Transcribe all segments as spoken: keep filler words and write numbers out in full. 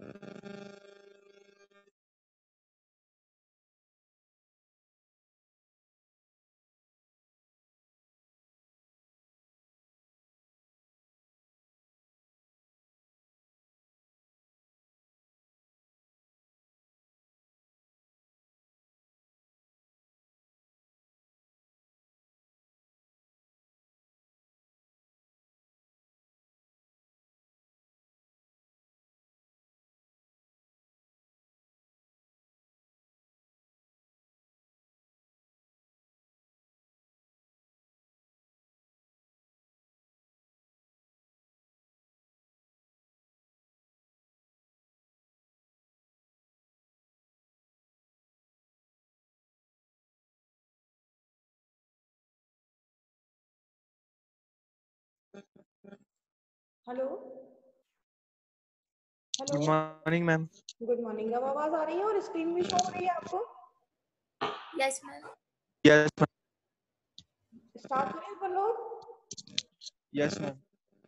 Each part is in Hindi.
Hello good hello morning ma'am. Good morning. अब आवाज आ रही है और स्क्रीन भी शो हो रही है आपको? Yes ma'am. Yes ma'am. Start करें पर लोग? Yes ma'am.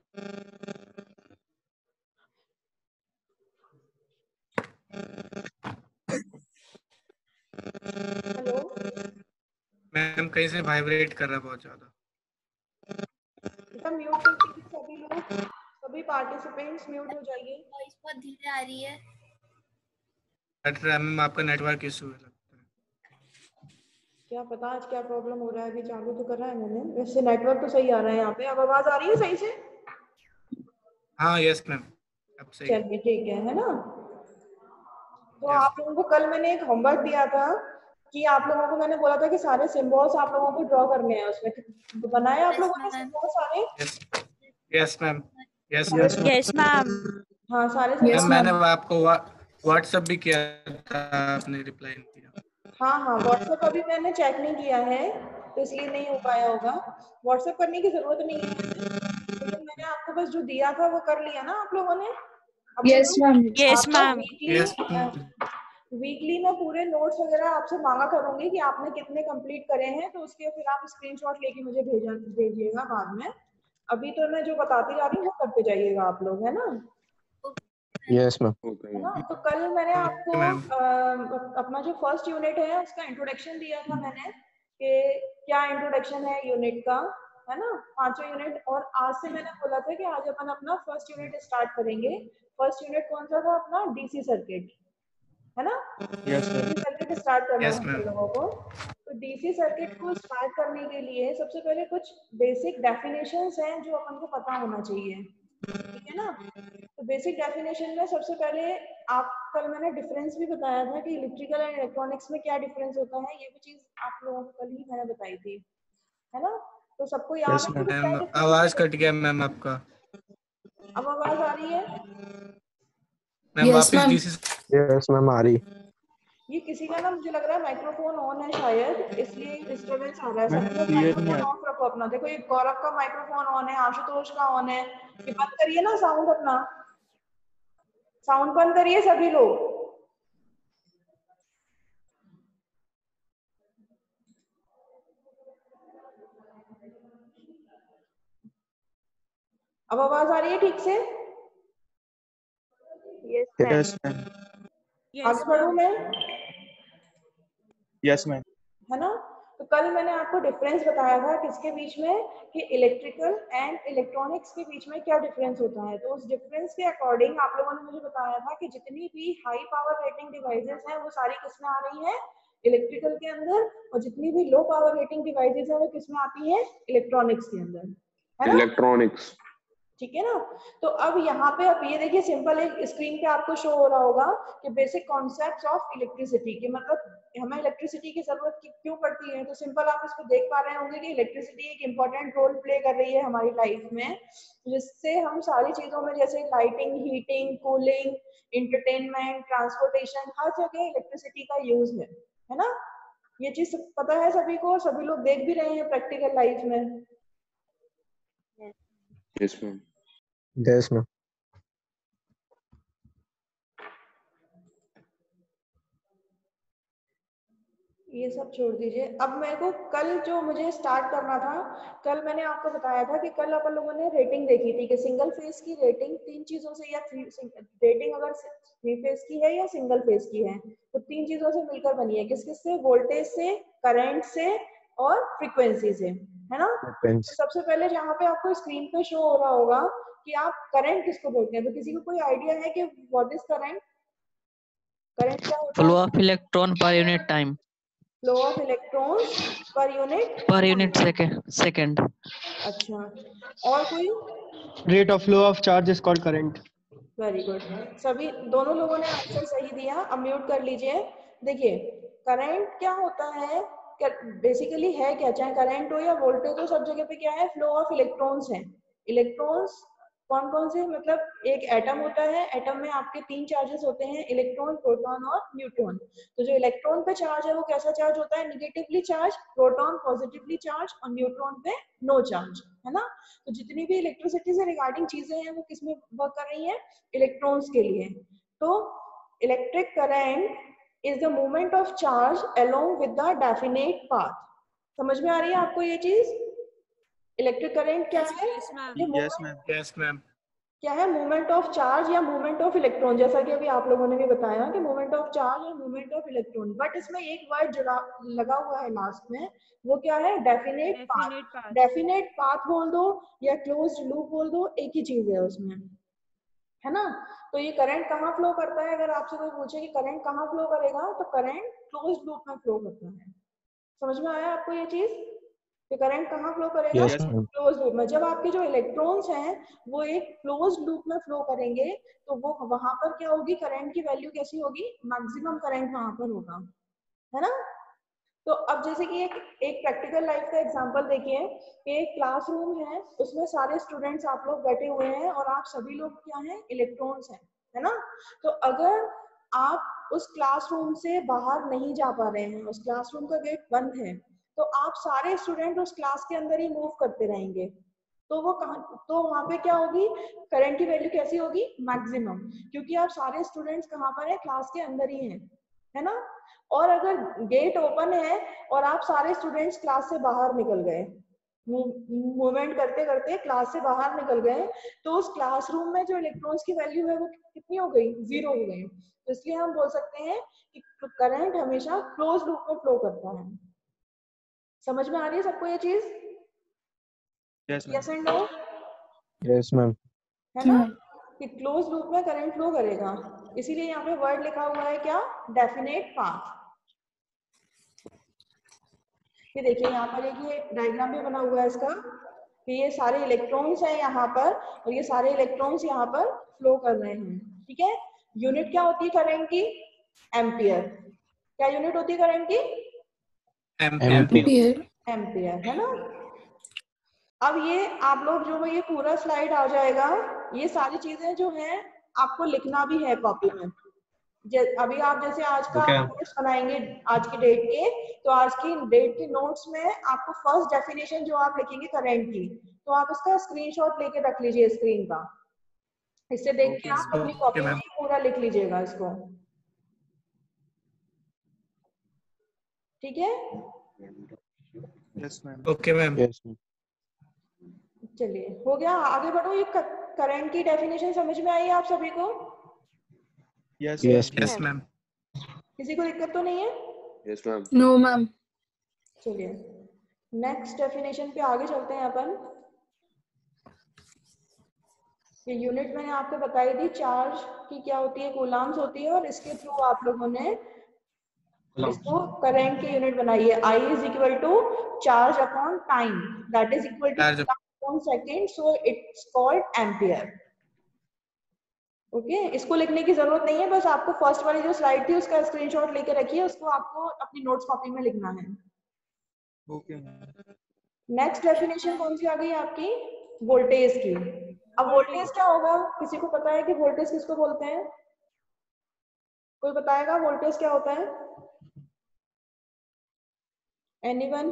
हेलो मैम कहीं से वाइब्रेट कर रहा है बहुत ज्यादा। बेटा म्यूट कर दीजिए सभी लोग, सभी पार्टिसिपेंट्स म्यूट हो जाइए। वॉइस बहुत धीरे आ रही है। मैम आपका नेटवर्क इशू है लगता है। क्या पता आज क्या प्रॉब्लम हो रहा है। अभी चालू तो कर रहा है मैंने, वैसे नेटवर्क तो सही आ रहा है यहाँ पे। अब आवाज आ रही है सही से? हाँ यस मैम अब सही है। चलिए ठीक है है ना। तो यस आप लोगों को कल मैंने एक होमवर्क दिया था कि आप लोगों को मैंने बोला था कि सारे सिंबल्स आप लोगों को ड्रॉ करने हैं। उसमें बनाए आप Yes, लोगों ने ma'am. सिंबल सारे? Yes yes ma'am yes yes ma'am. Yes ma'am. हाँ सारे मैम सिंबल। मैंने आपको व्हाट्सएप भी किया था, आपने रिप्लाई नहीं किया। हाँ हाँ व्हाट्सएप अभी मैंने चेक नहीं किया है तो इसलिए नहीं हो पाया होगा। व्हाट्सएप करने की जरूरत नहीं है, लेकिन मैंने आपको बस जो दिया था वो कर लिया ना आप लोगों ने? Yes ma'am. Yes ma'am. Yes weekly मैं पूरे नोट्स वगैरह आपसे मांगा करूंगी कि आपने कितने कंप्लीट करे हैं, तो उसके फिर आप स्क्रीनशॉट लेके मुझे भेजा भेजिएगा बाद में। अभी तो मैं जो बताती जा रही हूँ वो करते जाइएगा आप लोग, है ना? Yes ma'am. है ना। तो कल मैंने आपको मैम। अ, अपना जो फर्स्ट यूनिट है उसका इंट्रोडक्शन दिया था मैंने कि क्या इंट्रोडक्शन है यूनिट का, है ना, पांचों यूनिट। और आज से मैंने बोला था कि आज अपन अपना फर्स्ट यूनिट स्टार्ट करेंगे। फर्स्ट यूनिट कौन सा था अपना? डीसी सर्किट, है ना। Yes ma'am. DC circuit start करना यस है मैम। हम लोगों को। तो डीसी सर्किट को स्टार्ट करने के लिए सबसे पहले कुछ बेसिक डेफिनेशंस हैं जो अपन को पता होना चाहिए, ठीक है ना। तो बेसिक डेफिनेशन में सबसे पहले आप, कल मैंने डिफरेंस भी बताया था कि इलेक्ट्रिकल एंड इलेक्ट्रॉनिक्स में क्या डिफरेंस होता है, ये भी चीज आप लोगों को कल ही मैंने बताई थी, है ना। तो सबको याद यस है मैम। कि क्या मैम डिफरेंस आवाज है? कट गया मैम आपका। अब आवाज आ रही है? मैम यस वापस मैम। डीसी। यस मैम आ रही। ये किसी का ना मुझे लग रहा है माइक्रोफोन ऑन है शायद, इसलिए डिस्टरबेंस आ रहा है। मैम सभी लोग क्लियर नहीं आ माइक्रोफोन ऑफ रखो अपना। देखो ये गौरव का माइक्रोफोन ऑन है, आशुतोष का ऑन है। ये बंद करिए ना साउंड अपना, साउंड बंद करिए सभी लोग। अब आवाज आ रही है ठीक से? Yes ma'am. आगे बढ़ूं मैं? Yes ma'am. है ना। तो कल मैंने आपको डिफरेंस बताया था किसके बीच में, कि इलेक्ट्रिकल एंड इलेक्ट्रॉनिक्स के बीच में क्या डिफरेंस होता है। तो उस डिफरेंस के अकॉर्डिंग आप लोगों ने मुझे बताया था कि जितनी भी हाई पावर रेटिंग डिवाइसेस हैं वो सारी किसमें आ रही हैं? इलेक्ट्रिकल के अंदर। और जितनी भी लो पावर रेटिंग डिवाइसेस हैं वो किसमें आती हैं? इलेक्ट्रॉनिक्स के अंदर, है ना। इलेक्ट्रॉनिक्स। ठीक है ना। तो अब यहाँ पे अब ये देखिए सिंपल एक स्क्रीन पे आपको शो हो रहा होगा कि बेसिक कॉन्सेप्ट्स ऑफ इलेक्ट्रिसिटी, कि मतलब हमें इलेक्ट्रिसिटी की जरूरत क्यों पड़ती है। तो सिंपल आप इसको देख पा रहे होंगे कि इलेक्ट्रिसिटी एक इम्पोर्टेंट रोल प्ले कर रही है हमारी लाइफ में, जिससे हम सारी चीजों में जैसे lighting, heating, cooling, entertainment, transportation, हर जगह इलेक्ट्रिसिटी का यूज है, है ना। ये चीज पता है सभी को, सभी लोग देख भी रहे हैं प्रैक्टिकल लाइफ में। Yes ma'am. Yes ma'am. ये सब छोड़ दीजिए। अब मेरे को कल जो मुझे स्टार्ट करना था, कल मैंने आपको बताया था कि कल अपन लोगों ने रेटिंग देखी थी कि सिंगल फेज की रेटिंग तीन चीजों से, या रेटिंग अगर थ्री फेज की है या सिंगल फेज की है तो तीन चीजों से मिलकर बनी है। किस किस से? वोल्टेज से, करंट से और फ्रीक्वेंसी से, है ना। तो सबसे पहले जहाँ पे आपको स्क्रीन पे शो हो रहा होगा कि आप करंट किसको बोलते हैं, तो किसी को कोई आइडिया है कि व्हाट इज करंट? करंट क्या होता है? Flow of electron per unit time, flow of electrons per unit per unit second second अच्छा, और कोई? Rate of flow of charge is called current. Very good, सभी दोनों लोगों ने आंसर सही दिया। अब म्यूट कर लीजिए। देखिए करंट क्या होता है, बेसिकली है क्या, चाहे करंट हो या वोल्टेज हो, सब जगह पे क्या है? फ्लो ऑफ इलेक्ट्रॉन्स है। इलेक्ट्रॉन्स कौन कौन से? मतलब एक एटम होता है, एटम में आपके तीन चार्जेस होते हैं, इलेक्ट्रॉन, प्रोटॉन और न्यूट्रॉन। तो जो इलेक्ट्रॉन पे चार्ज है वो कैसा चार्ज होता है? Negatively charge, proton positively charge और न्यूट्रॉन पे नो चार्ज, है ना। तो जितनी भी इलेक्ट्रिसिटी से रिगार्डिंग चीजें हैं वो किसमें वर्क कर रही हैं? इलेक्ट्रॉन्स के लिए। तो electric current is the movement of charge along with the definite path। समझ में आ रही है आपको ये चीज? इलेक्ट्रिक करंट क्या है? Yes ma'am. Yes ma'am. क्या है? मूवमेंट ऑफ चार्ज या मूवमेंट ऑफ इलेक्ट्रॉन, जैसा कि अभी आप लोगों ने भी बताया कि मूवमेंट ऑफ चार्ज और मूवमेंट ऑफ इलेक्ट्रॉन। बट इसमें एक वर्ड जुड़ा लगा हुआ है लास्ट में, वो क्या है? Definite path. डेफिनेट पाथ बोल दो या क्लोज्ड लूप बोल दो, एक ही चीज है उसमें, है ना। तो ये करंट कहाँ फ्लो करता है? अगर आपसे कोई पूछे कि करंट कहाँ फ्लो करेगा, तो करंट क्लोज्ड लूप में फ्लो करता है। समझ में आया आपको ये चीज कि करंट कहाँ फ्लो करेगा? Yes, ma'am. क्लोज्ड लूप में। जब आपके जो इलेक्ट्रॉन्स हैं वो एक क्लोज्ड लूप में फ्लो करेंगे तो वो वहां पर क्या होगी? करंट की वैल्यू कैसी होगी? मैक्सिमम करंट वहां पर होगा, है ना। तो अब जैसे कि एक एक प्रैक्टिकल लाइफ का एग्जांपल देखिए कि एक क्लासरूम है, उसमें सारे स्टूडेंट्स आप लोग बैठे हुए हैं और आप सभी लोग क्या हैं? इलेक्ट्रॉन्स हैं, है ना। तो अगर आप उस क्लासरूम से बाहर नहीं जा पा रहे हैं, उस क्लासरूम का गेट बंद है, तो आप सारे स्टूडेंट उस क्लास के अंदर ही मूव करते रहेंगे, तो वो कहाँ, तो वहां पे क्या होगी? करंट की वैल्यू कैसी होगी? मैक्सिमम, क्योंकि आप सारे स्टूडेंट्स कहाँ पर है? क्लास के अंदर ही हैं, है ना। और अगर गेट ओपन है और आप सारे स्टूडेंट्स क्लास से बाहर निकल गए, मूवमेंट करते करते क्लास से बाहर निकल गए, तो उस क्लासरूम में जो इलेक्ट्रॉन्स की वैल्यू है वो कितनी हो गई? जीरो हो गई। तो इसलिए हम बोल सकते हैं कि करंट हमेशा क्लोज लूप में फ्लो करता है। समझ में आ रही है सबको ये चीज? Yes and no? Yes, ma'am. है ना, कि क्लोज लूप में करंट फ्लो करेगा। इसीलिए यहाँ पे वर्ड लिखा हुआ है क्या? Definite path. ये देखिए यहाँ पर एक ये डायग्राम भी बना हुआ है इसका कि ये सारे इलेक्ट्रॉन्स हैं यहाँ पर और ये सारे इलेक्ट्रॉन्स यहाँ पर फ्लो कर रहे हैं, ठीक है। यूनिट क्या होती है करंट की? एम्पियर। क्या यूनिट होती है करंट की? एम्पियर। एम्पियर, है ना। अब ये आप लोग जो ये पूरा स्लाइड आ जाएगा, ये सारी चीजें जो हैं आपको लिखना भी है कॉपी में। अभी आप जैसे आज का नोट्स बनाएंगे आज की डेट के, तो आज की डेट के नोट्स में आपको फर्स्ट डेफिनेशन जो आप लिखेंगे करंट की, तो आप इसका स्क्रीनशॉट लेके रख लीजिए स्क्रीन का। इससे देख के आप अपनी कॉपी में पूरा लिख लीजिएगा इसको, ठीक है। Yes ma'am. Okay ma'am. Yes, ma'am. चलिए हो गया, आगे बढ़ो। ये करंट की डेफिनेशन समझ में आई आप सभी को? Yes Yes, ma'am. Yes ma'am. किसी को दिक्कत तो नहीं है? Yes, ma'am. No ma'am. चलिए नेक्स्ट डेफिनेशन पे आगे चलते हैं अपन। ये यूनिट मैंने आपको बताई थी चार्ज की क्या होती है, कूलम्स होती है, और इसके थ्रू आप लोगों ने इसको करंट की यूनिट बनाई है। I is equal to charge upon time, that is equal to Charge upon second, so it's called ampere. Okay, इसको लिखने की जरूरत नहीं है, बस आपको फर्स्ट वाली जो स्लाइड थी उसका स्क्रीनशॉट लेके रखिए, उसको आपको अपनी नोट्स कॉपी में लिखना है। Okay ma'am. नेक्स्ट डेफिनेशन कौन सी आ गई आपकी? वोल्टेज की। अब वोल्टेज क्या होगा? किसी को पता है कि वोल्टेज किसको बोलते हैं? कोई बताएगा वोल्टेज क्या होता है? Anyone?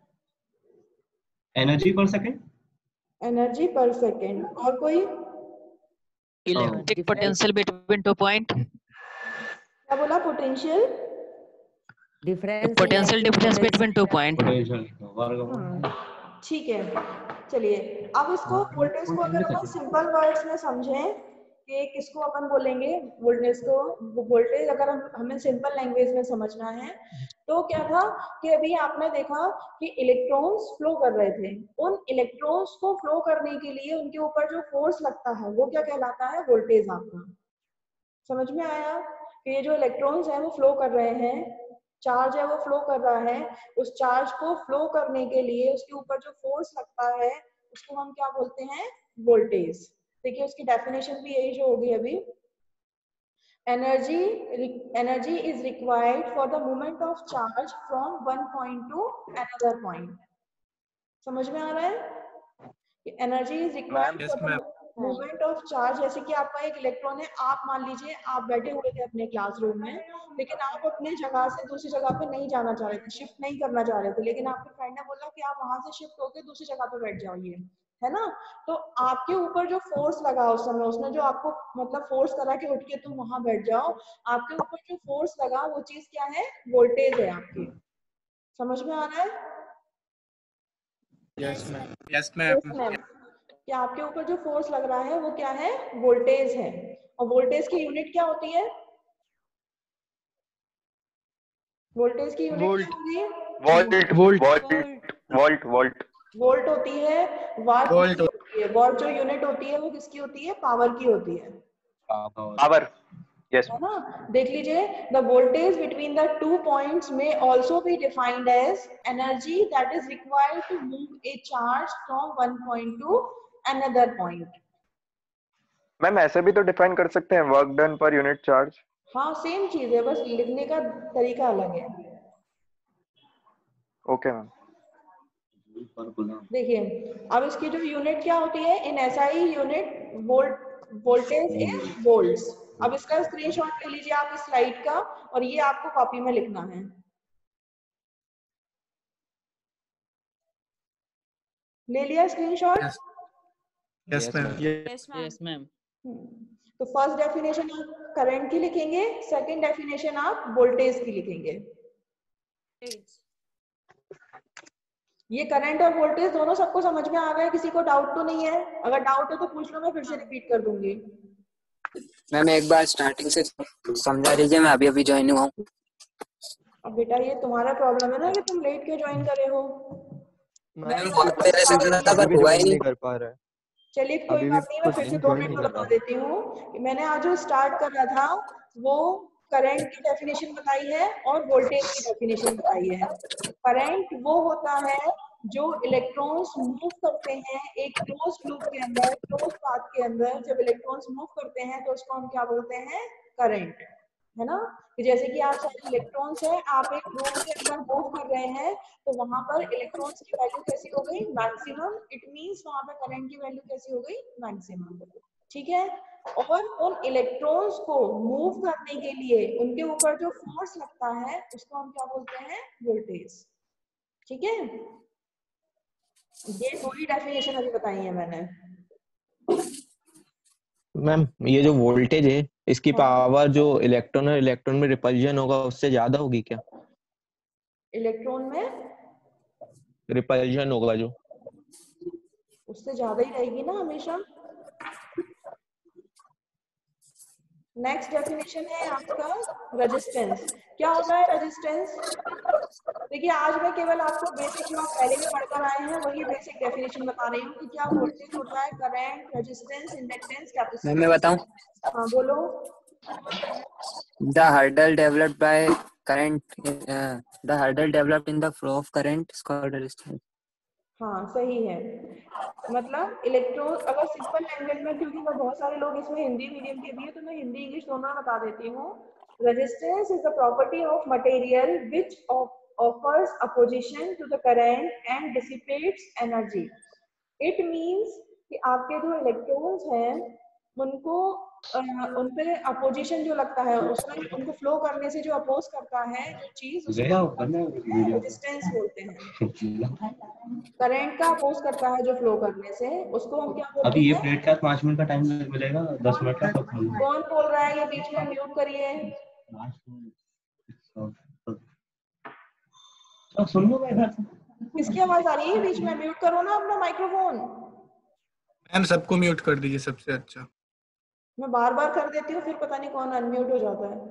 Energy per second. Energy per second. और कोई? Electric potential between two point. क्या बोला? Potential difference Potential difference between two point. ठीक है, चलिए अब इसको वोल्टेज को अगर हम सिंपल वर्ड्स में समझें कि किसको अपन बोलेंगे वोल्टेज को, वोल्टेज अगर हम हमें सिंपल लैंग्वेज में समझना है तो क्या था कि अभी आपने देखा कि इलेक्ट्रॉन्स फ्लो कर रहे थे, उन इलेक्ट्रॉन्स को फ्लो करने के लिए उनके ऊपर जो फोर्स लगता है वो क्या कहलाता है, वोल्टेज। आपका समझ में आया कि ये जो इलेक्ट्रॉन्स हैं वो फ्लो कर रहे हैं, चार्ज है वो फ्लो कर रहा है, उस चार्ज को फ्लो करने के लिए उसके ऊपर जो फोर्स लगता है उसको हम क्या बोलते हैं, वोल्टेज। देखिए उसकी डेफिनेशन भी यही जो होगी अभी, energy energy is required for the movement of charge from one point to another point. समझ में आ रहा है कि energy is required for the movement of charge. जैसे कि आपका एक इलेक्ट्रॉन है, आप मान लीजिए आप बैठे हुए थे अपने क्लासरूम में, लेकिन आप अपने जगह से दूसरी जगह पे नहीं जाना चाह रहे थे, शिफ्ट नहीं करना चाह रहे थे, लेकिन आपके फ्रेंड ने बोला कि आप वहां से शिफ्ट होकर दूसरी जगह पे बैठ जाइए, है ना। तो आपके ऊपर जो फोर्स लगा उस समय, उसने जो आपको मतलब फोर्स करा कि उठ के तुम वहां बैठ जाओ, आपके ऊपर जो फोर्स लगा वो चीज क्या है, वोल्टेज है आपकी। समझ में आ रहा है? Yes ma'am, yes ma'am. कि आपके ऊपर जो फोर्स लग रहा है वो क्या है, वोल्टेज है। और वोल्टेज की यूनिट क्या होती है, वोल्टेज की यूनिट क्या होगी, volt volt volt volt volt होती है, वाट वोल्ट होती है। वॉट जो यूनिट होती है वो किसकी होती है, पावर की होती है, पावर। यस है ना। देख लीजिए, the voltage between the two points may also be defined as energy that is required to move a charge from one point to another point. Ma'am ऐसे भी तो डिफाइन कर सकते हैं, work done per unit charge. हाँ सेम चीज है, बस लिखने का तरीका अलग है। Okay ma'am. देखिए अब इसकी जो यूनिट क्या होती है, in SI unit volt, voltage is volts. अब इसका स्क्रीनशॉट ले लीजिए आप इस स्लाइड का, और ये आपको कॉपी में लिखना है। ले लिया screenshot? Yes ma'am. Yes, ma'am. तो फर्स्ट डेफिनेशन आप करंट की लिखेंगे, सेकंड डेफिनेशन आप वोल्टेज की लिखेंगे। ये करंट और वोल्टेज दोनों सबको समझ में आ गए, किसी को डाउट तो नहीं है? अगर डाउट है तो पूछ लो, मैं फिर से रिपीट कर दूंगी। मैम एक बार स्टार्टिंग से समझा दीजिए, मैं अभी अभी ज्वाइन हुआ हूँ। अब बेटा ये तुम्हारा प्रॉब्लम है ना कि तुम लेट के ज्वाइन करे हो। मैम बहुत पहले से सुना था पर हुआ ही नहीं कर पा रहा है। चलिए कोई बात नहीं, मैं फिर से दो मिनट में बता देती हूँ कि मैंने आज जो स्टार्ट कर रहा था वो करंट की डेफिनेशन बताई है और वोल्टेज की डेफिनेशन बताई है। करंट वो होता है जो इलेक्ट्रॉन्स मूव करते हैं एक क्लोज लूप के अंदर, क्लोज पाथ के अंदर। जब इलेक्ट्रॉन्स मूव करते हैं तो उसको हम क्या बोलते हैं, करंट, है ना। कि जैसे कि आप सारे इलेक्ट्रॉन्स हैं, आप एक रूम के अंदर मूव कर रहे हैं तो वहां पर इलेक्ट्रॉन्स की वैल्यू कैसी हो गई, मैक्सिमम। इट मींस वहां पर करंट की वैल्यू कैसी हो गई, मैक्सिमम। ठीक है। और उन इलेक्ट्रॉन्स को मूव करने के लिए उनके ऊपर जो फोर्स लगता है उसको हम क्या बोलते हैं, वोल्टेज। ठीक है, ये पूरी डेफिनेशन अभी बताई है मैंने। मैम ये जो वोल्टेज है इसकी पावर जो इलेक्ट्रॉन और इलेक्ट्रॉन में रिपल्जन होगा उससे ज्यादा होगी क्या? इलेक्ट्रॉन में रिपल्जन होगा जो, उससे ज्यादा ही रहेगी ना हमेशा। नेक्स्ट डेफिनेशन है आपका रेजिस्टेंस। क्या होता है रेजिस्टेंस? देखिए आज मैं केवल आपको बेसिक जो आप पहले भी पढ़कर आए हैं वही बेसिक डेफिनेशन बता रही हूँ कि क्या वोल्टेज होता है, करंट, रेजिस्टेंस, इंडक्टेंस, कैपेसिटेंस। मैं बताऊं? हाँ बोलो। The hurdle developed by current, uh, the hurdle developed in the flow of current is called resistance. हाँ सही है। मतलब इलेक्ट्रॉन, अगर सिंपल लैंग्वेज में, क्योंकि मैं बहुत सारे लोग इसमें हिंदी मीडियम के भी है तो मैं हिंदी इंग्लिश दोनों बता देती हूँ। Resistance is the property of material which offers opposition to the current and dissipates energy. It means कि आपके जो इलेक्ट्रॉन्स हैं उनको उन पे अपोजिशन जो लगता है, उसमें उनको फ्लो करने से जो अपोज करता है जो चीज, उसको रेजिस्टेंस बोलते हैं। करंट का अपोज करता है जो फ्लो करने से, उसको हम क्या बोलते हैं? अभी ये प्लेट का पाँच मिनट का टाइम मिलेगा, दस मिनट का। कौन बोल रहा है ये बीच में? म्यूट करिए। तो सुन लो मैं किसकी आवाज आ रही है बीच में? म्यूट करो ना अपना माइक्रोफोन। मैम सबको म्यूट कर दीजिए सबसे अच्छा। मैं बार बार कर देती हूँ, फिर पता नहीं कौन अनम्यूट हो जाता है।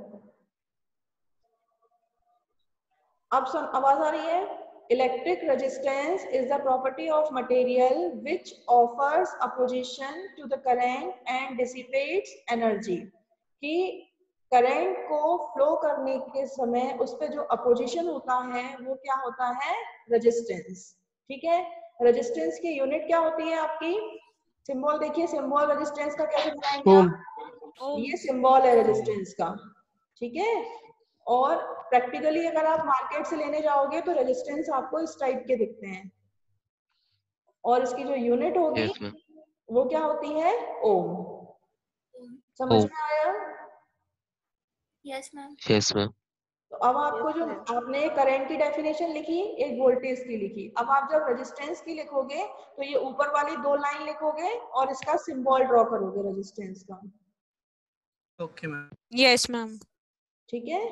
अब सुन, आवाज आ रही है? Electric resistance is the property of material which offers opposition to the current and dissipates energy। कि करंट को फ्लो करने के समय उस पे जो अपोजिशन होता है वो क्या होता है? रेजिस्टेंस। ठीक है, रेजिस्टेंस की यूनिट क्या होती है आपकी? सिंबल देखिए, सिंबल रेजिस्टेंस का कैसे बनाएंगे आप? ये सिंबल है रेजिस्टेंस का। ठीक है, और प्रैक्टिकली अगर आप मार्केट से लेने जाओगे तो रेजिस्टेंस आपको इस टाइप के दिखते हैं, और इसकी जो यूनिट होगी yes, वो क्या होती है? ओम। समझ में आया? Yes ma'am. Yes ma'am. तो अब आपको जो आपने करंट की डेफिनेशन लिखी, एक वोल्टेज की लिखी, अब आप जब रेजिस्टेंस की लिखोगे तो ये ऊपर वाली दो लाइन लिखोगे और इसका सिंबल ड्रॉ करोगे रेजिस्टेंस का। Okay ma'am. Yes ma'am. ठीक है,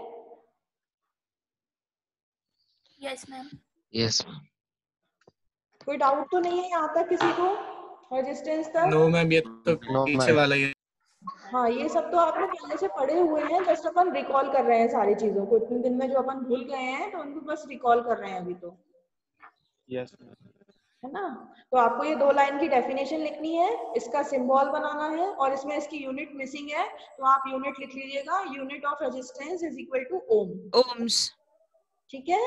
यस मैम। Yes ma'am. कोई डाउट तो नहीं है यहाँ तक किसी को रेजिस्टेंस तक? नो मैम, ये तो पीछे वाला ही है। हाँ, ये सब तो आप लोग पहले से पढ़े हुए हैं, जस्ट अपन रिकॉल कर रहे हैं सारी चीजों को। इतने दिन में जो अपन भूल गए हैं तो उनको बस रिकॉल कर रहे हैं अभी तो, यस है ना? तो आपको ये दो लाइन की डेफिनेशन लिखनी है, इसका सिंबल बनाना है, और इसमें इसकी यूनिट मिसिंग है तो आप यूनिट लिख लीजिएगा। Unit of resistance is equal to ohm. Ohms. ठीक है,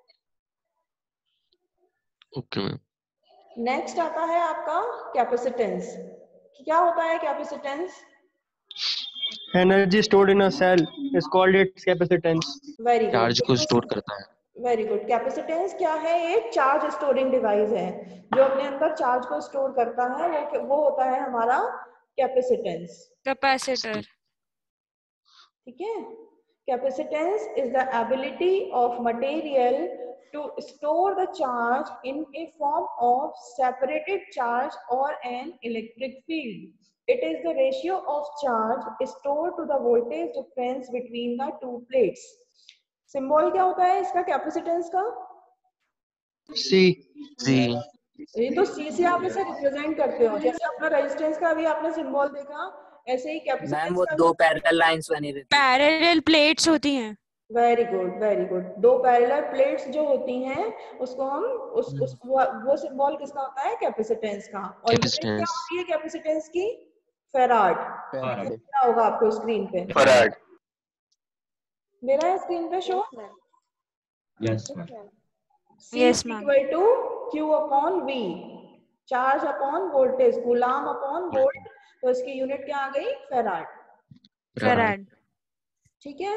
ओके मैम। नेक्स्ट आता है आपका कैपेसिटेंस। क्या होता है capacitance? Energy stored in a cell is called its capacitance. Very good, charge को स्टोर करता है। Very good. कैपेसिटेंस क्या है? एक चार्ज स्टोरिंग डिवाइस है जो अपने अंदर चार्ज को स्टोर करता है, वो वो होता है हमारा कैपेसिटेंस। कैपेसिटर। ठीक है, capacitance is the ability of material to store the charge in a form of separated charge or an electric field. It is the ratio of charge stored to the voltage difference between the two plates. Symbol क्या होता है इसका कैपेसिटेंस का? C. C. ये तो C से आप इसे रिप्रेजेंट करते हो, जैसे अपना रेजिस्टेंस का अभी आपने सिंबल देखा, ऐसे ही कैपेसिटेंस मैम वो का दो पैरेलल लाइंस बनी रहती हैं। पैरेलल प्लेट्स होती हैं। Very good, very good. दो पैरेलल प्लेट्स जो होती हैं उसको हम उस उस वो, वो सिंबल किसका होता है? कैपेसिटेंस का। और यूनिट क्या होती है कैपेसिटेंस की? फेराड। क्या होगा आपको स्क्रीन पे? फैराड। दे रहा है स्क्रीन पे show? Yes C is equal to Q upon V, charge upon voltage, coulomb upon volt. तो इसकी यूनिट क्या आ गई? फेराड। फेराड। ठीक है,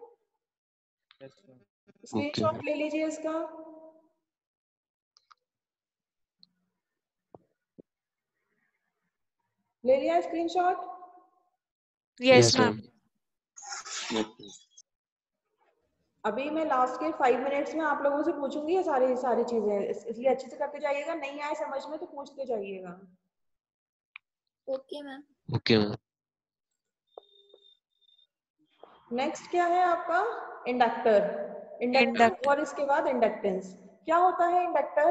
स्क्रीनशॉट ले लीजिए इसका। ले लिया स्क्रीनशॉट? Yes ma'am. अभी मैं लास्ट के फाइव मिनट्स में आप लोगों से पूछूंगी ये सारी सारी चीजें, इसलिए अच्छे से करके जाइएगा। नहीं आए समझ में तो पूछते जाइएगा। Okay ma'am. Okay ma'am. Next क्या है आपका? इंडक्टर। इंडक्टर और इसके बाद इंडक्टेंस। क्या होता है इंडक्टर?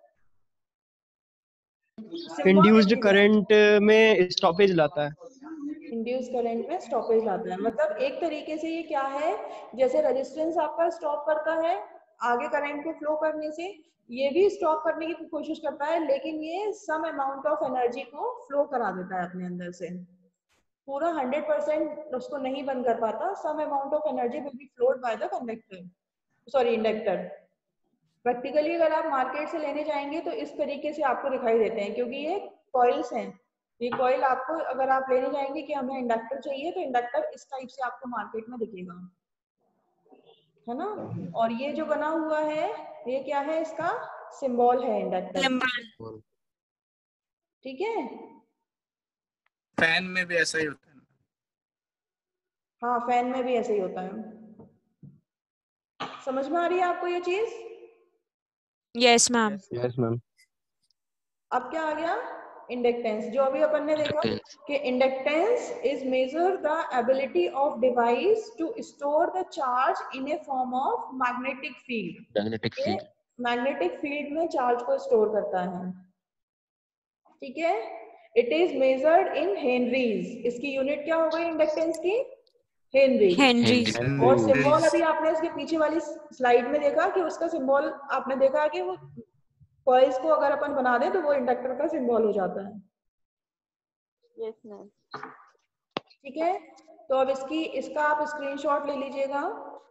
इंड्यूस्ड करंट में स्टॉपेज लाता है। इंड्यूस करंट में स्टॉपेज लाता है, मतलब एक तरीके से ये क्या है, जैसे रेजिस्टेंस आपका स्टॉप करता है आगे करंट को फ्लो करने से, ये भी स्टॉप करने की कोशिश करता है, लेकिन ये सम अमाउंट ऑफ एनर्जी को फ्लो करा देता है अपने अंदर से। पूरा हंड्रेड परसेंट उसको नहीं बंद कर पाता। Some amount of energy will be flowed by the conductor, sorry inductor. Practically अगर आप मार्केट से लेने जाएंगे तो इस तरीके से आपको दिखाई देते हैं, क्योंकि ये कॉइल्स हैं। ये कॉइल आपको अगर आप लेने जाएंगे कि हमें इंडक्टर चाहिए, तो इंडक्टर इस टाइप से आपको मार्केट में दिखेगा, है ना? और ये जो बना हुआ है ये क्या है? इसका सिंबल है इंडक्टर। ठीक है, फैन में भी ऐसा ही होता है। हाँ, फैन में भी ऐसे ही होता है। समझ में आ रही है आपको ये चीज? Yes ma'am. Yes ma'am. अब क्या आ गया? इंडक्टेंस, जो अभी अपन ने देखा कि inductance is measure the ability of device to store the charge in a form of magnetic field. Magnetic field magnetic field में चार्ज को स्टोर करता है, ठीक है। It is measured in henries, इसकी यूनिट क्या हो गई इंडक्टेंस की? हेनरी। हेनरीज। और सिंबल अभी आपने इसके पीछे वाली स्लाइड में देखा कि उसका सिंबल आपने देखा कि वो कॉइल्स को अगर अपन बना दें तो वो इंडक्टर का सिंबल हो जाता है। Yes ma'am. ठीक है, तो अब इसकी इसका आप स्क्रीनशॉट ले लीजिएगा,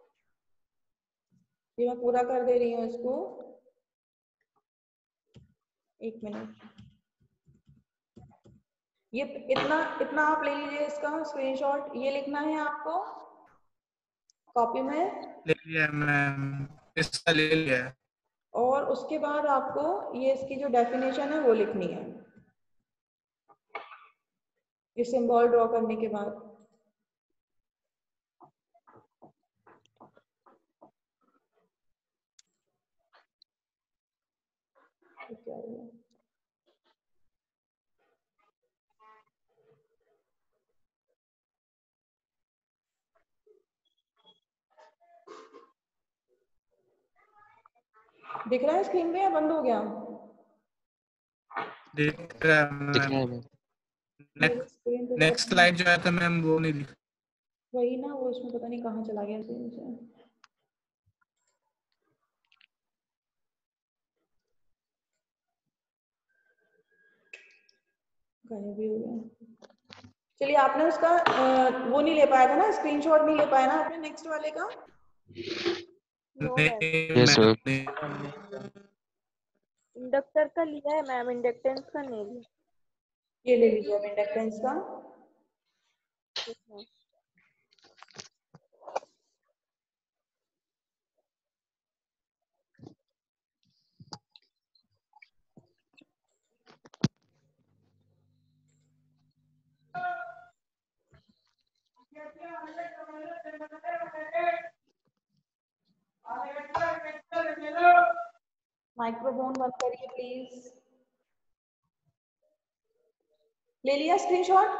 ये मैं पूरा कर दे रही हूँ इसको, एक मिनट। ये इतना इतना आप ले लीजिए इसका स्क्रीनशॉट, ये लिखना है आपको कॉपी में। ले लिया मैम, इसका ले लिया। और उसके बाद आपको ये इसकी जो डेफिनेशन है वो लिखनी है, ये सिंबल ड्रॉ करने के बाद। क्या हुआ? दिख रहा है स्क्रीन पे या बंद हो गया? दिख रहा है मैम। नेक्स्ट नेक्स्ट स्लाइड जो है तो मैम वो नहीं दिख, वही ना, वो इसमें पता नहीं कहाँ चला गया स्क्रीन से। गायब भी हो गया। चलिए, आपने उसका वो नहीं ले पाया था ना, स्क्रीनशॉट नहीं ले पाया ना आपने नेक्स्ट वाले का? Yes ma'am. इंडक्टर का लिया है मैम, इंडक्टेंस का नहीं लिया। ये ले लीजिए अब इंडक्टेंस का। माइक्रोफोन बंद करिए प्लीज। ले लिया screenshot?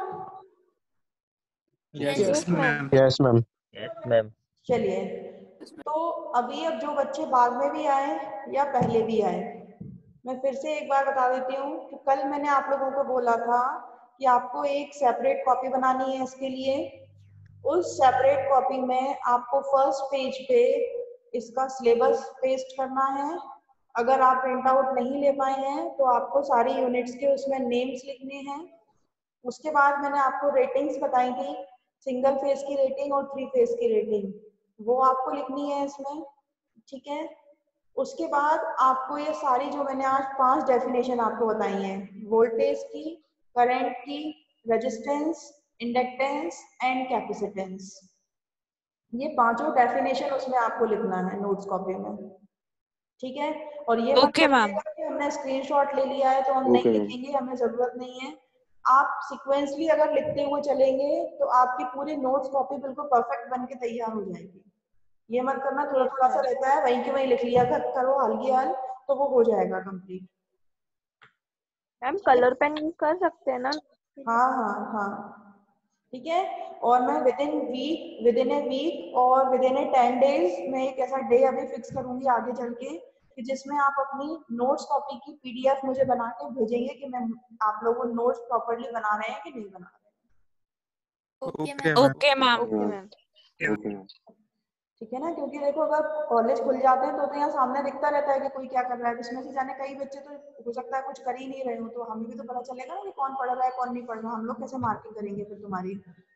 Yes ma'am. Yes ma'am. Yes ma'am. चलिए, तो अभी अब जो बच्चे बाद में भी आए या पहले भी आए, मैं फिर से एक बार बता देती हूँ कि कल मैंने आप लोगों को बोला था कि आपको एक सेपरेट कॉपी बनानी है इसके लिए। उस सेपरेट कॉपी में आपको फर्स्ट पेज पे इसका सिलेबस पेस्ट करना है। अगर आप प्रिंट आउट नहीं ले पाए हैं तो आपको सारी यूनिट्स के उसमें नेम्स लिखने हैं। उसके बाद मैंने आपको रेटिंग्स बताई थी, सिंगल फेज की रेटिंग और थ्री फेज की रेटिंग, वो आपको लिखनी है इसमें, ठीक है। उसके बाद आपको ये सारी जो मैंने आज पांच डेफिनेशन आपको बताई हैं, वोल्टेज की, करंट की, रेजिस्टेंस, इंडक्टेंस एंड कैपेसिटेंस, ये पांचों डेफिनेशन उसमें आपको लिखना है नोट्स कॉपी में, ठीक है। और ये ओके मैम। कि हमने स्क्रीनशॉट ले लिया है तो हम नहीं लिखेंगे, हमें जरूरत नहीं है। आप सीक्वेंसली अगर लिखते हुए चलेंगे तो आपकी पूरी नोट्स कॉपी बिल्कुल परफेक्ट बन के तैयार हो जाएगी। ये मत करना थोड़ा थोड़ा सा रहता है, वहीं के वहीं लिख लिया कर, करो हल्की हाल, तो वो हो जाएगा complete. Ma'am colour pen use कर सकते हैं ना? हाँ हाँ हाँ, ठीक है। और मैं within week within a week और within a ten days मैं एक ऐसा डे अभी फिक्स करूंगी आगे चल के कि जिसमें आप अपनी नोट्स कॉपी की पीडीएफ मुझे बना के भेजेंगे कि मैं आप लोगों नोट्स प्रॉपर्ली बना रहे हैं कि नहीं बना रहे हैं। Okay ma'am. Okay ma'am. ठीक है ना, क्योंकि देखो अगर कॉलेज खुल जाते हैं तो, तो यहाँ सामने दिखता रहता है कि कोई क्या कर रहा है। इसमें से जाने कई बच्चे तो हो सकता है कुछ कर ही नहीं रहे हो, तो हमें भी तो पता चलेगा ना कि कौन पढ़ रहा है कौन नहीं पढ़ रहा। हम लोग कैसे मार्किंग करेंगे फिर तुम्हारी?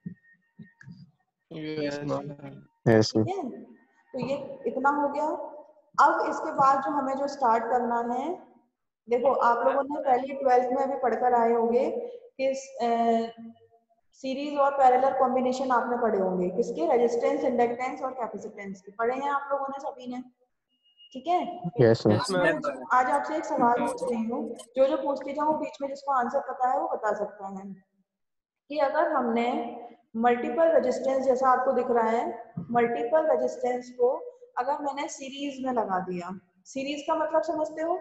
यस। ठीक है, तो ये इतना हो गया। अब इसके बाद जो हमें जो स्टार्ट करना है, देखो आप लोगों ने पहले ट्वेल्थ में अभी पढ़कर आए होंगे कि सीरीज और पैरेलल कॉम्बिनेशन आपने पढ़े होंगे, किसके? रेजिस्टेंस, इंडक्टेंस और कैपेसिटेंस के पढ़े हैं आप लोगों ने सभी ने, ठीक है। यस आज आपसे एक सवाल पूछ रही हूँ, जो जो पूछती जाऊँ बीच में जिसको आंसर पता है वो बता सकता है, कि अगर हमने मल्टीपल रेजिस्टेंस, जैसा आपको दिख रहा है, मल्टीपल रेजिस्टेंस को अगर मैंने सीरीज में लगा दिया, सीरीज का मतलब समझते हो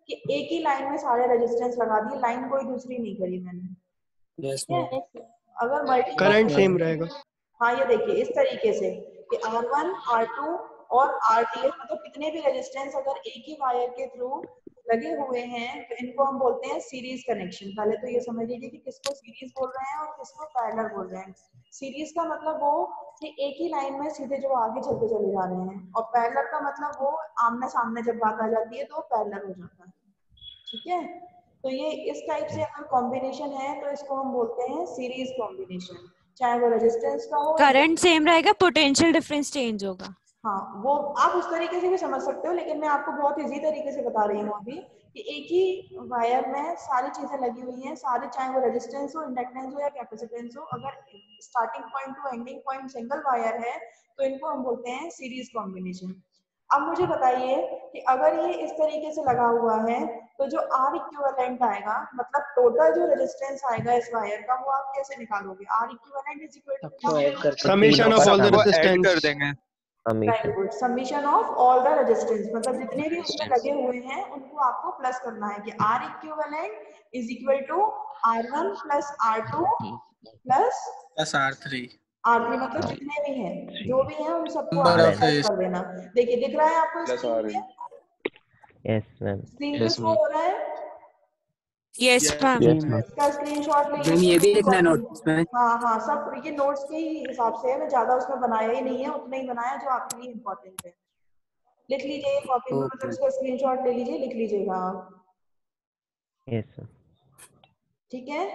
कि एक ही लाइन में सारे रेजिस्टेंस लगा दिए, लाइन कोई दूसरी नहीं करी मैंने। यस ठीक है, अगर मल्टीपल करंट सेम रहेगा। हाँ ये देखिए इस तरीके से कि आर वन, आर टू और आर टी एस मतलब कितने भी रेजिस्टेंस अगर एक ही वायर के थ्रू लगे हुए हैं तो इनको हम बोलते हैं सीरीज कनेक्शन। पहले तो ये समझ लीजिए कि किसको सीरीज बोल रहे हैं और किसको पैरेलल बोल रहे हैं। सीरीज का मतलब वो कि एक ही लाइन में सीधे जो आगे चलते चले जा रहे हैं, और पैरेलल का मतलब वो आमने सामने जब बात आ जाती है तो वो पैरेलल हो जाता है। ठीक है, तो ये इस टाइप से अगर कॉम्बिनेशन है तो इसको हम बोलते हैं सीरीज कॉम्बिनेशन, चाहे वो रेजिस्टेंस का हो। करंट सेम रहेगा, पोटेंशियल डिफरेंस चेंज होगा। हाँ वो आप उस तरीके से भी समझ सकते हो, लेकिन मैं आपको बहुत इजी तरीके से बता रही हूँ अभी कि एक ही वायर में सारी चीजें लगी हुई हैं, सारे चाहे वो रेजिस्टेंस हो, इंडक्टेंस हो या कैपेसिटेंस हो, अगर starting point to ending point single wire है तो इनको हम बोलते हैं सीरीज कॉम्बिनेशन। अब मुझे बताइए कि अगर ये इस तरीके से लगा हुआ है तो जो आर इक्विवेलेंट आएगा, मतलब टोटल जो रेजिस्टेंस आएगा इस वायर का, वो आप कैसे निकालोगे? R equivalent is equal to summation of all the वो ऐड कर रेजिस्टेंस। देंगे। Very good, summation of all the resistance, मतलब जितने भी उसमें लगे हुए हैं उनको आपको प्लस करना है कि R equivalent is equal to R one plus R two plus plus R three R three, मतलब जितने भी हैं जो भी हैं उन सबको नंबर आप ऑफ प्लस कर देना। देखिए दिख रहा है आपको स्क्रीन पे? Yes ma'am. स्क्रीन पे शो हो रहा है? Yes ma'am. Yes ma'am. इसका स्क्रीनशॉट ले मैम ये भी लिखना है नोट्स में। हाँ हाँ सब ये नोट्स के ही हिसाब से है, मैं ज्यादा उसमें बनाया ही नहीं है, उतना ही बनाया जो आपके लिए इम्पोर्टेंट है। लिख लीजिए कॉपी में, मतलब इसका स्क्रीनशॉट ले लीजिए, लिख लीजिएगा आप। Yes sir. ठीक है,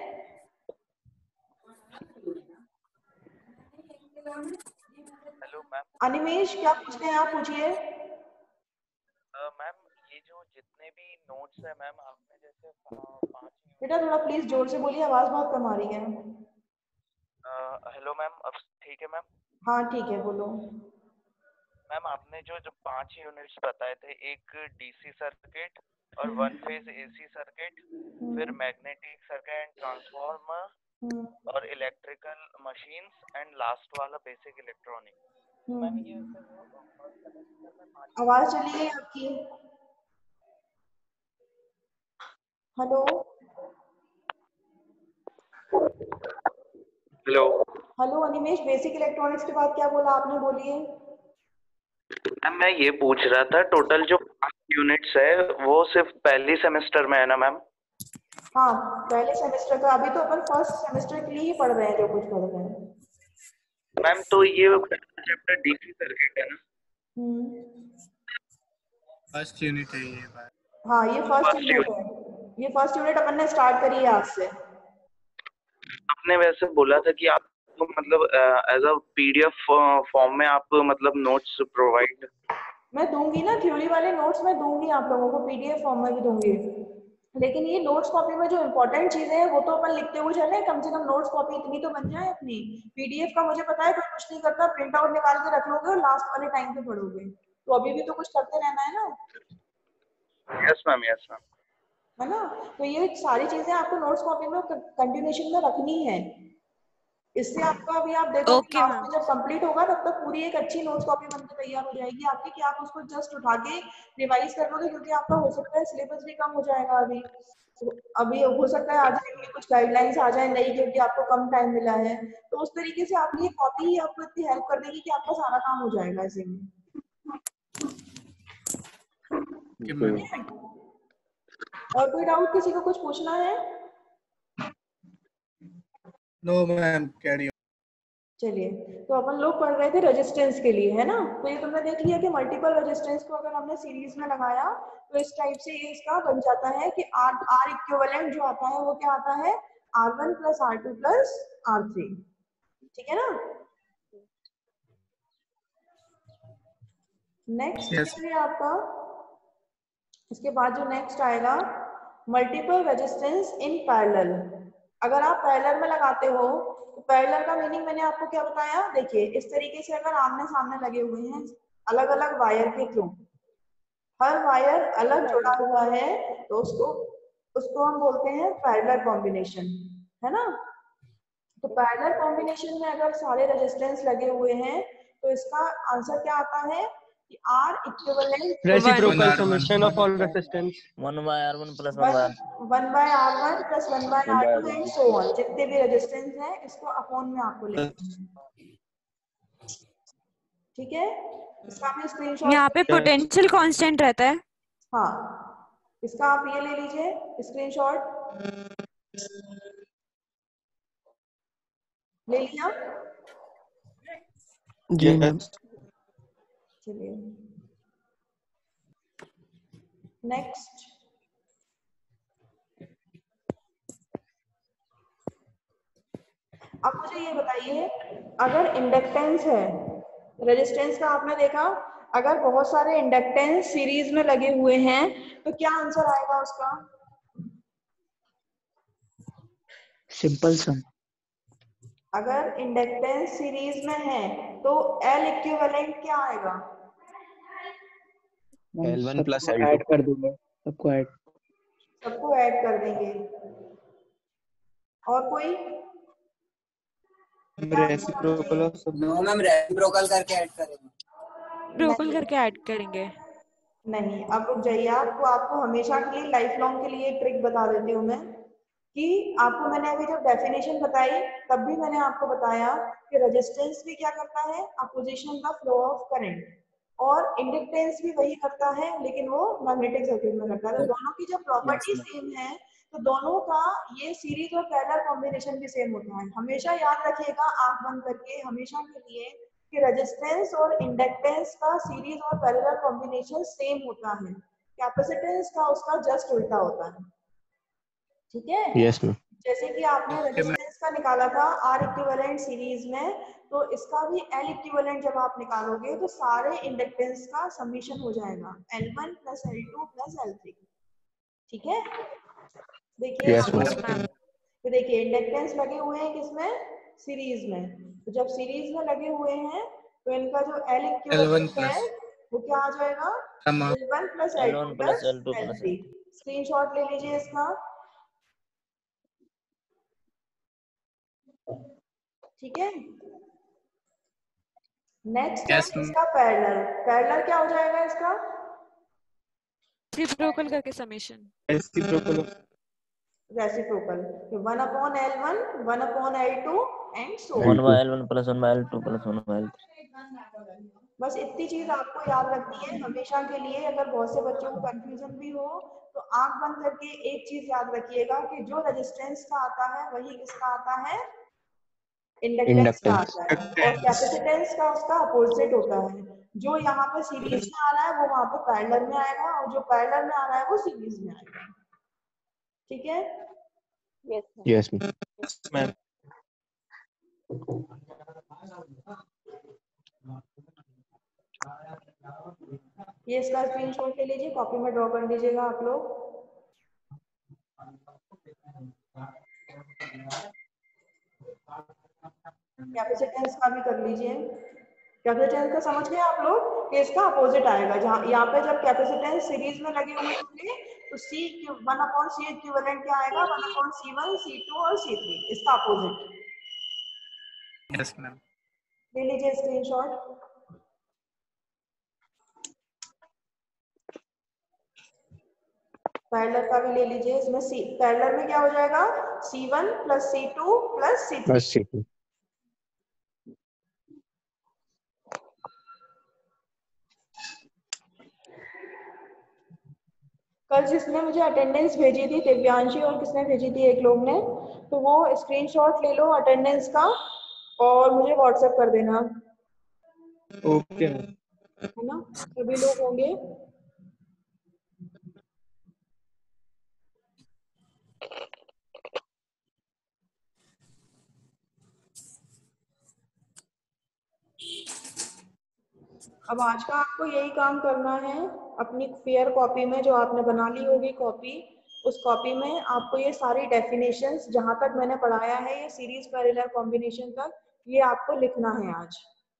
हेलो मैम। अनिमेश क्या पूछते हैं आप, पूछिए। मैम ये जो जितने भी नोट्स है मैम, आपने जैसे पांच। बेटा थोड़ा प्लीज जोर से बोलिए, आवाज बहुत कम आ रही है। हेलो मैम, अब ठीक है मैम? हाँ ठीक है, बोलो। मैम आपने जो जो पांच यूनिट्स बताए थे, एक डीसी सर्किट और वन फेज एसी सर्किट, फिर मैग्नेटिक सर्किट एंड ट्रांसफार्मर और इलेक्ट्रिकल मशीन्स एंड लास्ट वाला बेसिक इलेक्ट्रॉनिक। मैम ये आवाज चली गई आपकी। Hello hello hello Animesh, basic electronics के बाद क्या बोला आपने, बोलिए। मैम मैं ये पूछ रहा था, टोटल जो पांच यूनिट्स है वो सिर्फ पहली सेमेस्टर में है ना मैम? हाँ पहले सेमेस्टर का, अभी तो अपन फर्स्ट सेमेस्टर के लिए ही पढ़ रहे हैं जो कुछ पढ़ रहे हैं। मैम तो ये चैप्टर डीसी सर्किट है ना? फर्स्ट यूनिट है ये बात। हाँ ये फर्स्ट यूनिट है, ये फर्स्ट यूनिट अपन ने स्टार्ट करी है आज से। आपने वैसे बोला था कि आप तो मतलब एज अ पीडीएफ फॉर्म में आप मतलब नोट्स प्रोवाइड। मैं दूंगी ना थ्योरी वाले नोट्स, मैं दूंगी आप लोगों को पीडीएफ फॉर्म में भी दूंगी, लेकिन ये नोट्स कॉपी में जो इम्पोर्टेंट चीजें हैं वो तो अपन लिखते हुए चले, कम से कम नोट्स कॉपी इतनी तो बन जाए अपनी। पीडीएफ का मुझे पता है कोई कुछ नहीं करता, प्रिंट आउट निकाल के रख लोगे और लास्ट वाले टाइम पे पढ़ोगे, तो अभी भी तो कुछ करते रहना है ना। Yes ma'am, yes ma'am. है ना, तो ये सारी चीजें आपको नोट्स कॉपी में कंटिन्यूएशन में रखनी है। इससे आपका अभी आप देखो okay, लास्ट में जब कंप्लीट होगा तब तक पूरी एक अच्छी नोट्स कॉपी बनकर तैयार हो जाएगी आपकी, कि आप उसको जस्ट उठा के रिवाइज कर लोगे, क्योंकि आपका हो सकता है सिलेबस भी कम हो जाएगा अभी। तो अभी हो सकता है आ जाएगी कुछ गाइडलाइंस आ जाए नई, क्योंकि आपको कम टाइम मिला है, तो उस तरीके से आपकी ये कॉपी ही आपको इतनी हेल्प कर देगी कि आपका सारा काम हो जाएगा ऐसे में। और कोई डाउट किसी को कुछ पूछना है? No ma'am, carry on. चलिए, तो अपन लोग पढ़ रहे थे रेजिस्टेंस के लिए, है ना। तो ये तुमने देख लिया कि मल्टीपल रेजिस्टेंस को अगर हमने सीरीज में लगाया तो इस टाइप से ये इसका बन जाता है कि आर आर इक्विवेलेंट जो आता है वो क्या आता है, R one plus R two plus R three. ठीक है ना। Next yes. है आपका, इसके बाद जो नेक्स्ट आएगा मल्टीपल रेजिस्टेंस इन पैरेलल। अगर आप पैरेलल में लगाते हो तो पैरेलल का मीनिंग मैंने आपको क्या बताया, देखिए इस तरीके से अगर आमने सामने लगे हुए हैं अलग अलग वायर के थ्रू, हर वायर अलग जुड़ा हुआ है, तो उसको उसको हम बोलते हैं पैरेलल कॉम्बिनेशन, है ना। तो पैरेलल कॉम्बिनेशन में अगर सारे रेजिस्टेंस लगे हुए हैं तो इसका आंसर क्या आता है कि R equivalent Reciprocal one R one. summation of all resistance. one by R one plus one by one by R one plus one by one R by two R and two. So on, जितने भी रेजिस्टेंस है इसको अपॉन में आपको लिखना है। ठीक है, इसका मैं स्क्रीनशॉट यहाँ पे पोटेंशियल कांस्टेंट रहता है। हाँ, इसका आप ये ले लीजिए स्क्रीनशॉट, ले लिया? जी मैम। चलिए नेक्स्ट, अब मुझे ये बताइए, अगर इंडक्टेंस है, रेजिस्टेंस का आपने देखा, अगर बहुत सारे इंडक्टेंस सीरीज में लगे हुए हैं तो क्या आंसर आएगा उसका? Simple sum. अगर इंडक्टेंस सीरीज में है तो L इक्विवेलेंट क्या आएगा? L one plus L add two कर दूंगा, सबको ऐड सबको ऐड कर देंगे। और कोई? रेसिप्रोकल ऑफ सब। नो मैम, रेसिप्रोकल करके ऐड करेंगे। रेसिप्रोकल करके ऐड करेंगे। नहीं, अब रुक जाइए, आपको आपको हमेशा के लिए, लाइफ लॉन्ग के लिए एक ट्रिक बता देती हूँ मैं, कि आपको मैंने अभी जब डेफिनेशन बताई तब भी मैंने आपको बताया कि रेजिस्टेंस भी क्या करता है, opposition the flow of current, और इंडक्टेंस भी वही करता है लेकिन वो मैग्नेटिक सर्किट में करता है। तो दोनों की जब प्रॉपर्टी सेम है तो दोनों का ये सीरीज और पैरेलल कॉम्बिनेशन भी सेम होता है। हमेशा याद रखिएगा आंख बंद करके हमेशा के लिए कि रेजिस्टेंस और इंडक्टेंस का सीरीज और पैरेलल कॉम्बिनेशन सेम होता है, कैपेसिटेंस का उसका जस्ट उल्टा होता है। ठीक है? Yes ma'am. जैसे कि आपने रेजिस्टेंस का निकाला था R इक्विवेलेंट सीरीज में, तो इसका भी L इक्विवेलेंट जब आप निकालोगे तो सारे इंडक्टेंस का समीशन हो जाएगा L one plus L two plus L three. ठीक है? देखिए यस यहाँ मैम। पर, तो देखिए इंडक्टेंस लगे हुए हैं किसमें? सीरीज में। तो जब सीरीज में लगे हुए हैं तो इनका जो L इक्विवेलेंट है वो क्या आ जाएगा? L one plus L L two one plus plus L two L plus three. Screenshot ले लीजिए इसका। ठीक है? नेक्स्ट है Yes, ma'am. इसका पैरेलल। पैरेलल क्या हो जाएगा इसका? रेसिप्रोकल करके summation. Reciprocal of reciprocal, one upon L one, one upon L two and so one by L one plus one by L two plus one by L three. बस इतनी चीज आपको याद रखनी है हमेशा के लिए। अगर बहुत से बच्चों को कंफ्यूजन भी हो तो आंख बंद करके एक चीज याद रखिएगा कि जो रेजिस्टेंस का आता है वही किसका आता है? इंडक्टेंस का आता है, और कैपेसिटेंस का उसका अपोजिट होता है। जो यहाँ पे सीरीज में आ रहा है वो वहां पे पैरेलल में आएगा, और जो पैरेलल में आ रहा है वो सीरीज में आएगा। ठीक है? Yes ma'am. ये इसका स्क्रीनशॉट ले लीजिए, कॉपी में ड्रॉ कर लीजिएगा आप लोग। कैपेसिटेंस का भी कर लीजिए। कैपेसिटेंस का समझ गए आप लोग कि इसका अपोजिट आएगा। जहाँ यहाँ पे जब कैपेसिटेंस सीरीज में लगे हुए होंगे तो C one upon C equivalent क्या आएगा? One upon C one, C two और सी थ्री, इसका अपोजिट। Yes, ma'am. ले लीजिए स्क्रीनशॉट। पैरेलल का भी ले लीजिए। इसमें सी पैरेलल में क्या हो जाएगा? C one plus C two plus C three. बस ठीक है। कल जिसने मुझे अटेंडेंस भेजी थी, दिव्यांशी और किसने भेजी थी, एक लोग ने, तो वो स्क्रीनशॉट ले लो अटेंडेंस का और मुझे व्हाट्सएप कर देना। ओके है ना? सभी लोग होंगे। अब आज का आपको यही काम करना है। अपनी फेयर कॉपी में जो आपने बना ली होगी कॉपी, उस कॉपी में आपको ये सारी डेफिनेशंस जहां तक मैंने पढ़ाया है, ये सीरीज पैरेलल कॉम्बिनेशन तक, ये आपको लिखना है आज।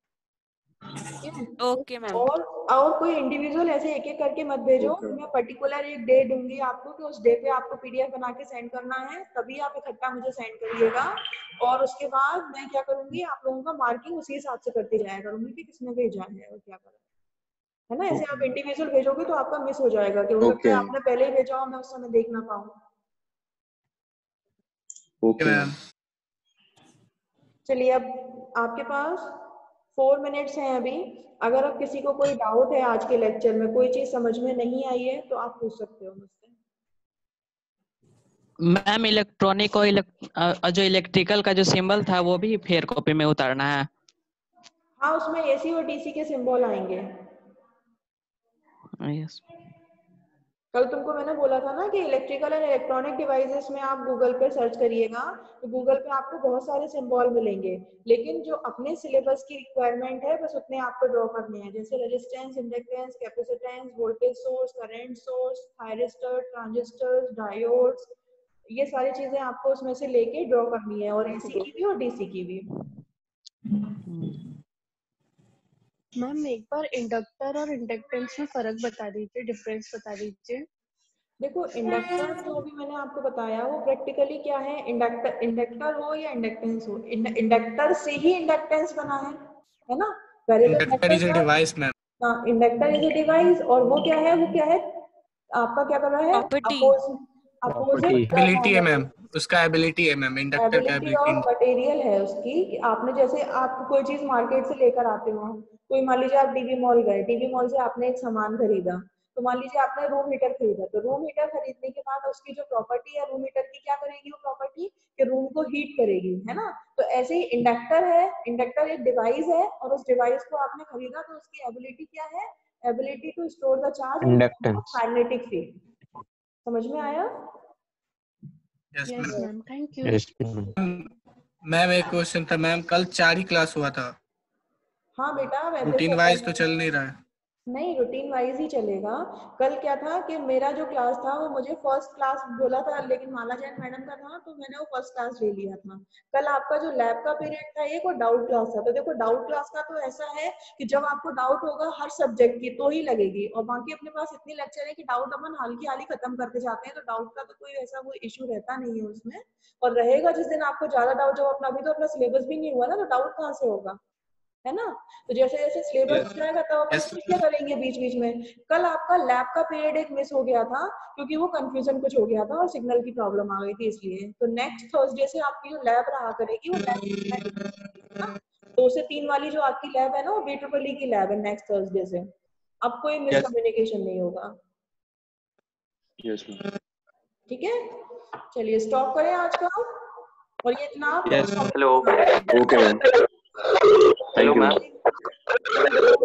Okay ma'am. और और कोई इंडिविजुअल ऐसे एक एक करके मत भेजो। मैं पर्टिकुलर एक डे दूंगी आपको कि उस डे पे आपको पीडीएफ बना के सेंड करना है, तभी आप इकट्ठा मुझे सेंड करिएगा। और उसके बाद मैं क्या करूंगी, आप लोगों का मार्किंग उसी हिसाब से करती जाया करूंगी कि किसने भेजा है और क्या करा। है ना। ऐसे आप इंडिविजुअल भेजोगे तो आपका मिस हो जाएगा कि हो सकता है आपने पहले ही भेजा हो, मैं उस समय देख ना पाऊँ। Okay ma'am. चलिए अब आपके पास फोर मिनट्स हैं अभी। अगर अब किसी को कोई डाउट है आज के लेक्चर में, कोई चीज समझ में नहीं आई है तो आप पूछ सकते हो मुझसे। मैम इलेक्ट्रॉनिक और इलेक्ट, अ, जो इलेक्ट्रिकल का जो सिंबल था वो भी फेयर कॉपी में उतारना है। हाँ, उसमें एसी और डीसी के सिंबल आएंगे। यस। कल तुमको मैंने बोला था ना कि इलेक्ट्रिकल एंड इलेक्ट्रॉनिक डिवाइसेस में आप गूगल पे सर्च करिएगा तो गूगल पे आपको बहुत सारे सिंबल मिलेंगे, लेकिन जो अपने सिलेबस की रिक्वायरमेंट है बस उतने आपको ड्रॉ करने हैं। जैसे resistance, inductance, capacitance, voltage source, current source, thyristor, transistors, diodes, ये सारी चीजें आपको उसमें से लेके ड्रॉ करनी है, और एसी की भी और डीसी की भी। मैम एक बार इंडक्टर और इंडक्टेंस में फर्क बता दीजिए, डिफरेंस बता दीजिए। देखो इंडक्टर जो अभी मैंने आपको बताया वो प्रैक्टिकली क्या है, इंडक्टर इंडक्टर हो या इंडक्टेंस हो, इंडक्टर से ही इंडक्टेंस बना है, है ना। पहले तो inductor is a device ma'am. हाँ, इंडक्टर इज अ डिवाइस, और वो क्या है, वो क्या है आपका, क्या कर रहा है, अपोजिट एबिलिटी है मैम, उसका एबिलिटी है मैम, इंडक्टर का एबिलिटी ऑफ एबिलिटी। मटेरियल है उसकी। कि आपने जैसे आप कोई चीज मार्केट से लेकर आते हो, कोई मान लीजिए आप डीबी मॉल गए, डीबी मॉल से आपने एक सामान खरीदा, तो मान लीजिए आपने रूम हीटर खरीदा, तो रूम हीटर खरीदने के बाद उसकी जो प्रॉपर्टी है रूम हीटर की, क्या करेगी वो प्रॉपर्टी, कि रूम को हीट करेगी, है ना। तो ऐसे ही इंडक्टर है, इंडक्टर एक डिवाइस है, और उस डिवाइस को आपने खरीदा तो उसकी एबिलिटी क्या है, ability to store the charge in magnetic field. समझ में आया? Yes ma'am, thank you. Ma'am एक क्वेश्चन था मैम, कल चार ही क्लास हुआ था, हाँ बेटा, रूटीन वाइज तो चल नहीं रहा है। नहीं, रूटीन वाइज ही चलेगा। कल क्या था कि मेरा जो क्लास था वो मुझे फर्स्ट क्लास बोला था, लेकिन माला जैन मैडम का था तो मैंने वो फर्स्ट क्लास ले लिया था। कल आपका जो लैब का पीरियड था एक, और डाउट क्लास था। तो देखो डाउट क्लास का तो ऐसा है कि जब आपको डाउट होगा हर सब्जेक्ट की तो ही लगेगी, और बाकी अपने पास इतने लेक्चर है कि डाउट अपन हाल की हाल ही खत्म करके जाते हैं, तो डाउट का तो कोई ऐसा कोई इशू रहता नहीं है उसमें। और रहेगा जिस दिन आपको ज्यादा डाउट, जब अपना अभी तो अपना सिलेबस भी नहीं हुआ ना, तो डाउट कहाँ से होगा, है ना। तो जैसे जैसे सिलेबस हो जाएगा तब अपन क्या करेंगे बीच बीच में। कल आपका लैब का पीरियड एक मिस हो गया था क्योंकि वो कंफ्यूजन कुछ हो गया था और सिग्नल की प्रॉब्लम आ गई थी, इसलिए। तो नेक्स्ट थर्सडे से आपकी जो लैब रहा करेगी वो लैब दो से तीन वाली जो आपकी लैब है ना, वो बी ट्रिपल ई की लैब है नेक्स्ट थर्सडे से। अब कोई मिसकम्युनिकेशन नहीं होगा। ठीक है, चलिए स्टॉप करें आज का। और ये इतना hello, okay ma'am, thank you ma'am.